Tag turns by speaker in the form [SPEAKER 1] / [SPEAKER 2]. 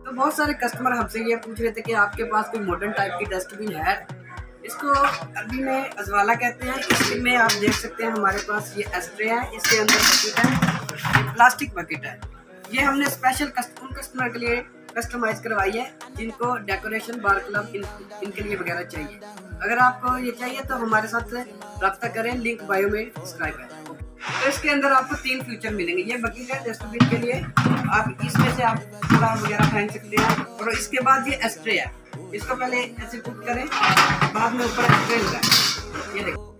[SPEAKER 1] तो बहुत सारे कस्टमर हमसे ये पूछ रहे थे कि आपके पास कोई मॉडर्न टाइप की डस्टबिन है। इसको अरबी में अजवाला कहते हैं। इसमें आप देख सकते हैं हमारे पास ये एस्ट्रे है, इसके अंदर बकेट है, ये प्लास्टिक बकेट है। ये हमने स्पेशल उन कस्टमर के लिए कस्टमाइज करवाई है जिनको डेकोरेशन बार क्लब इनके लिए वगैरह चाहिए। अगर आपको ये चाहिए तो हमारे साथ रब्ता करें, लिंक बायो में सब्सक्राइब करें। तो इसके अंदर आपको 3 फीचर मिलेंगे। ये बकेट है डस्टबिन के लिए, आप इसमें से आप कूड़ा वगैरह फेंक सकते हैं। और इसके बाद ये एस्ट्रे है, इसको पहले ऐसे पुट करें, बाद में ऊपर एस्ट्रे लगाएं। ये देखो।